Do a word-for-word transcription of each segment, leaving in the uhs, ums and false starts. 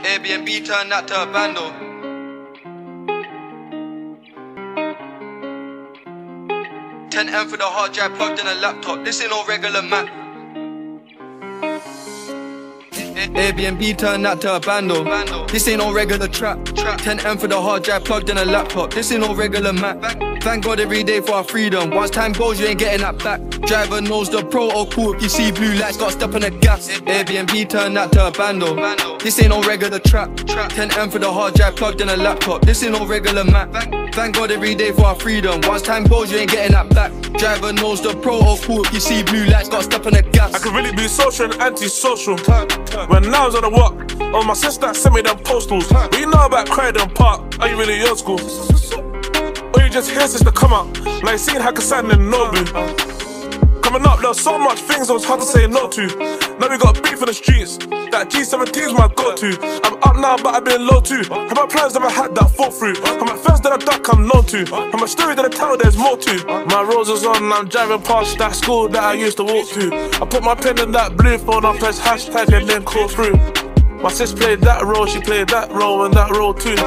Airbnb turned that to a bando. ten M for the hard drive plugged in a laptop. This ain't no regular Mac. Airbnb turned that to a bando. This ain't no regular trap. ten M for the hard drive plugged in a laptop. This ain't no regular Mac. Thank God every day for our freedom. Once time goes, you ain't getting that back. Driver knows the protocol. If you see blue lights, got step on the gas. Airbnb turned that to a bando. This ain't no regular trap. ten M for the hard drive plugged in a laptop. This ain't no regular Mac. Thank God every day for our freedom. Once time goes, you ain't getting that back. Driver knows the protocol. If you see blue lights, got step on the gas. I could really be social and anti-social. When I was on the walk, oh my sister sent me them postals. What you know about Croydon Park? Are you really old school? Or you just here since the come up? Like seeing Hakkasan and Nobu. Coming up, there's so much things that was hard to say no to. Now we got beef in the streets. That G seventeen's my go-to. I'm up now, but I've been low too. How much plans never had that fall through? How much friends that I duck I'm known to? How much story that I tell there's more to? My roses on, I'm driving past that school that I used to walk to. I put my pen in that blue phone, I press hashtag and then call through. My sis played that role, she played that role and that role too.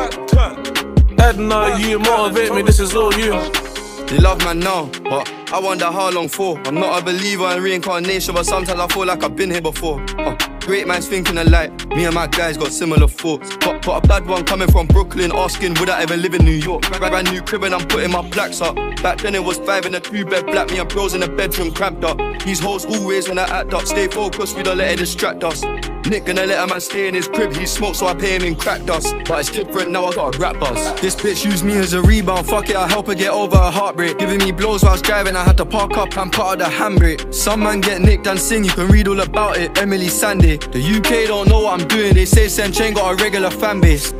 Edna, you motivate me, this is all you. They love man now, but I wonder how long for. I'm not a believer in reincarnation, but sometimes I feel like I've been here before. uh, Great man's thinking alike, me and my guys got similar thoughts. But, but a bad one coming from Brooklyn, asking would I ever live in New York. Brand new crib and I'm putting my plaques up. Back then it was five in a two bed black, me and bros in the bedroom cramped up. These hoes always wanna act up, stay focused, we don't let it distract us. Nick gonna let a man stay in his crib, he smokes so I pay him in crack dust. But it's different now, I got a rap buzz. This bitch used me as a rebound, fuck it, I help her get over her heartbreak. Giving me blows while I was driving, I had to park up and put out the handbrake. Some man get nicked and sing, you can read all about it, Emily Sandy. The U K don't know what I'm doing, they say Senchain got a regular fan base.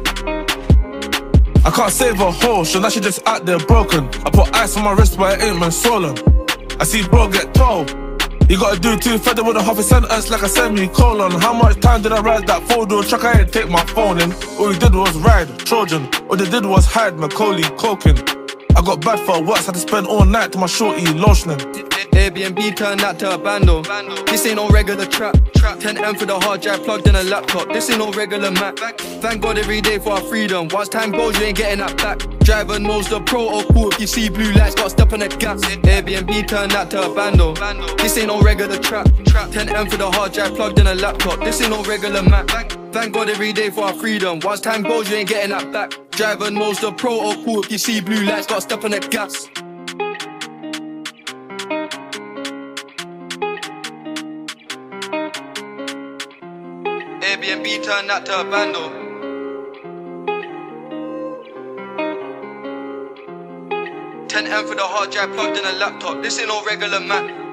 I can't save a hoe, so now she just out there broken. I put ice on my wrist but it ain't man swollen. I see bro get told you gotta do two further with a half a sentence like a semicolon. How much time did I ride that four-door truck? I ain't take my phone in. All we did was ride, Trojan. All they did was hide, Macaulay, coking. I got bad for works, had to spend all night to my shorty lotioning. Airbnb turned that to a bando. This ain't no regular trap. ten M for the hard drive plugged in a laptop. This ain't no regular Mac. Thank God every day for our freedom. Once time goes, you ain't getting that back. Driver knows the protocol. If you see blue lights, got step on the gas. Airbnb turned that to a bando. This ain't no regular trap. ten M for the hard drive plugged in a laptop. This ain't no regular Mac. Thank God every day for our freedom. Once time goes, you ain't getting that back. Driver knows the protocol. If you see blue lights, got step on the gas. Airbnb turned that to a bando. ten M for the hard drive plugged in a laptop. This ain't no regular Mac.